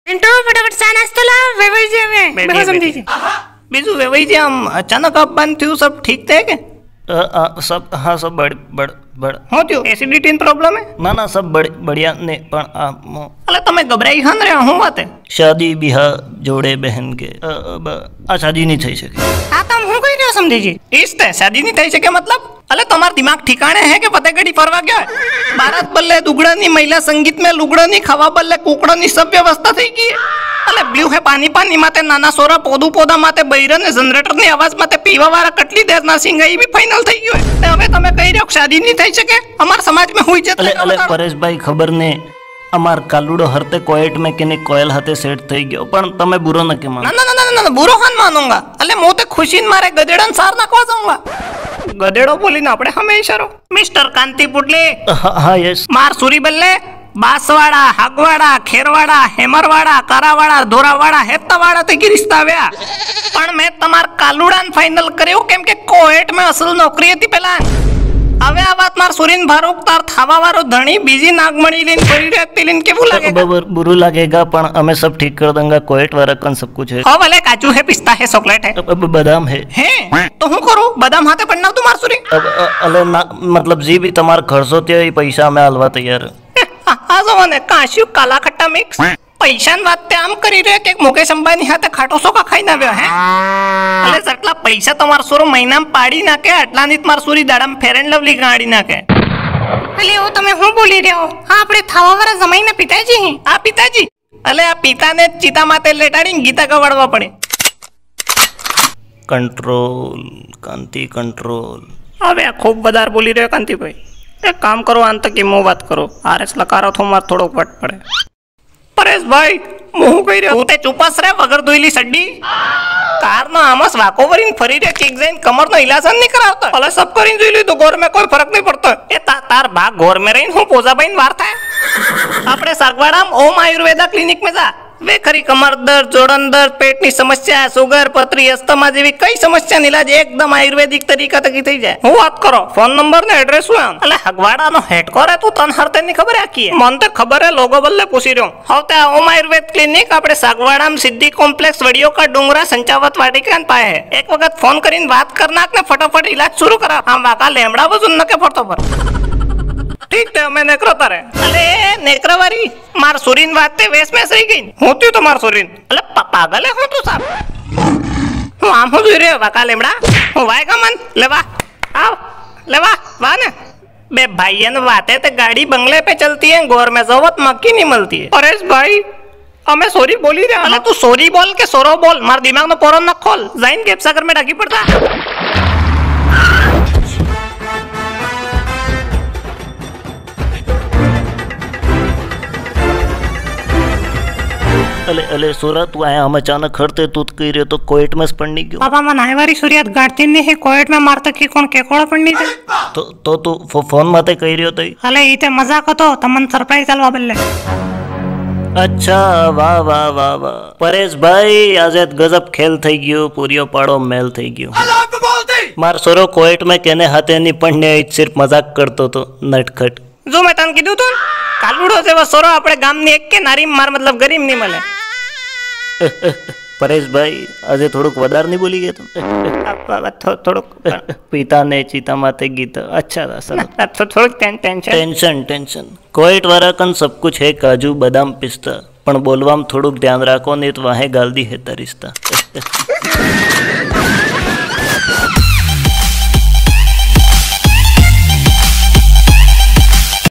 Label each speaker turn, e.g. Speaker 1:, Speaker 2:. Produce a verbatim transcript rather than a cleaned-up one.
Speaker 1: पिंटू फटाफट सा नाश्तो लाव वेवाई जे હવે બેહો સમજી છે
Speaker 2: બીજું વેવાઈ જે આમ અચાનક અપ બંધ થયું सब ठीक थे के सब हाँ सब बड़ बड़ बड़ हो थयो एसिडिटी નો પ્રોબ્લેમ હે ના ના सब बड़ बढ़िया ने पण आ અલે તમે ગભરાઈ હન રે હું વાત હે શાદી बिहा जोड़े बहन के आ शादी नहीं થઈ શકે
Speaker 1: આ તમ હું કઈ રહ્યો સમજી છે
Speaker 2: इस ते शादी नहीं થઈ શકે मतलब अले तुम्हारा दिमाग ठिकाने है कि फतेहगढ़ी फरवा गया भारत बल्ले दुगड़ा नी महिला संगीत में लुगड़ा नी खावा बल्ले कुकड़ा नी सब व्यवस्था થઈ ગઈ अले ब्लू है पानी पानी माते नाना सोरा पोदू पोदा माते बૈરન ને જનરેટર ની અવાજ માતે પીવા વાળા કટલી દેર ના સિંગાઈ भी फाइनल થઈ ગયો તે હવે તમે કહી રહ્યો શાદી नहीं થઈ શકે અમાર समाज में हुई जत
Speaker 3: अले अले परेश भाई खबर ने अमार कालुडो हरते कोएट में केने कोयल हाथे सेट થઈ ગયો પણ તમે બુરો ન કે માનો
Speaker 2: ना ना ना ना बुरो हन मानूंगा अले मोते खुशी मारे गदेड़न सार नाखवा जाऊंगा गदेड़ो बोलीने આપણે હંમેશા રો મિસ્ટર કાંતિ પુટલે
Speaker 3: હા યસ
Speaker 2: માર સુરી બલ્લે बांसवाड़ा हगवाड़ा खेरवाड़ा हेमरवाड़ा करावाड़ा धोरावाड़ा हेत्तावाड़ा ते की रिश्ता આવ્યા પણ મેં તમાર કાલુડાન ફાઇનલ કર્યો કેમ કે કોએટ में અસલ નોકરી હતી પેલા હવે આ વાત માર સુરીન ભારુક તાર થાવા વાળો ધણી બીજી નાગમણી લઈને ફરી રહેતી લઈને કેવું લાગે
Speaker 3: बराबर बुरू लगेगा पण हमें सब ठीक कर देंगे कोएट वाला कन सब कुछ है
Speaker 2: हां भले काजू है पिस्ता है चॉकलेट है
Speaker 3: अब बादाम है
Speaker 2: हैं तो हूं करूं बादाम हाथे पड़ना तू मार सुरी
Speaker 3: अब अले ना मतलब जी भी तुम्हार खर्चो ते पैसा में हलवा तैयार
Speaker 2: आ जवाने काशू काला खट्टा मिक्स પૈસાની વાત તે આમ કરી રહ્યો કે મુકેશ અંબાની હાથે ખાટો સોકા ખાઈને આવ્યો હે એટલે જેટલા પૈસા તમાર સોરો મહિનામાં પાડી નાખે આટલાની તમાર સોરી દાડામાં ફેર એન્ડ લવલી ગાડી નાખે
Speaker 1: અલે ઓ તમે હું બોલી રહ્યો હા આપણે થાવાવાળા જમાઈના પિતાજી
Speaker 2: આ પિતાજી અલે આ પિતાને ચિતા માથે લેટાડીને ગીતા ગવાડવા પડે
Speaker 3: કંટ્રોલ કાંતિ કંટ્રોલ
Speaker 2: હવે આ ખૂબ વધારે બોલી રહ્યો કાંતિભાઈ એક કામ કરો આંત કે મો વાત કરો આરએસ લખારો તો માર થોડો વટ પડે परेश भाई मुंह कई रे ते चुपस रे वगर दोईली सड्डी कार नो आमस वाको वरीन फरी रे किक जाइन कमर नो इलाज नहीं करावता भले सब करीन जोईली तो गोर में कोई फर्क नहीं पड़ता ए ता तार भाग गोर में रहीन हूं पोजा बइन वार्ता अपने सागवाड़ा में ओम आयुर्वेदा क्लिनिक में जा वे खरी कमर दर्द जोड़न दर्द पेट ની સમસ્યા સુગર પથરી અસ્થમા જેવી કઈ સમસ્યા નો इलाज एकदम आयुर्वेदिक तरीका तक થઈ જાય હું વાત કરો ફોન નંબર ને એડ્રેસ હું એટલે હગવાડા નો હેડકોર હે તું તન હરતે ની ખબર આ કી મન તો ખબર હે લોગો બલ્લે પૂછી રહ્યો હવે ઓમ આયુર્વેદ ક્લિનિક આપણે સાગવાડા માં સિદ્ધિ કોમ્પ્લેક્સ વડિયો કા ડુંગરા સંચાવત વાટિકા ને પાએ એક વખત ફોન કરીને વાત કર નાખ ને ફટાફટ इलाज शुरू करा हम वाका लेमड़ा वजन न के फटो पर ठीक है मैं नेकरो तारे अरे नेकरावारी मार सुरीन वाते वेस में सही गई होती तो मार सुरीन अरे पागल है हूं तू साहब हूं आम हो जोई रे वाका लेमड़ा हूं वाएगा मन लेवा आओ लेवा वा ने बे भाईयन वाते ते गाड़ी बंगले पे चलती है गोर में जवत मक्की नहीं मिलती है परेश भाई हमें सॉरी बोली रे अरे तू सॉरी बोल के सोरो बोल मार दिमाग में पोरो न खोल जाइन गेपसागर में ढकी पड़ता
Speaker 3: अले अले सोरा तू आया हम अचानक हरते तू कही रहे तो कोएट में पढ़नी क्यों
Speaker 1: बाबा मन आयवारी सूर्यात गाड़ती ने है कोएट में मारता की कोण केकोड़ा पड़नी थे
Speaker 3: तो तो तू फो, फोन माते कही रहे तो
Speaker 1: अले इते मजाक હતો तमन सरप्राइज अलवा बल्ले
Speaker 3: अच्छा वाह वाह वाह वाह परेश भाई आज गजब खेल થઈ ગયો પૂરિયો પાડો મેલ થઈ ગયો માર સોરો કોએટ में કેને હાથે ની પણને સિર્ફ મજાક કરતો તો નટખટ
Speaker 2: જો મેં તને કીધું તો કાલુડો જેવો સોરો આપણે ગામની એક કે નારી માર મતલબ ગરીબ નહીં મળે
Speaker 3: परेश भाई आज थोड़क वदार नहीं बोली गया तुम
Speaker 2: થોડુંક
Speaker 3: पिता ने चीता माते गीता अच्छा था सर
Speaker 2: તો થોડુંક ટેન્શન
Speaker 3: टेंशन टेंशन कोएट वाला कन सब कुछ है काजू बादाम पिस्ता पण बोलवाम थोड़ुक ध्यान राखो नहीं तो वहाँ गाल दी है रिश्ता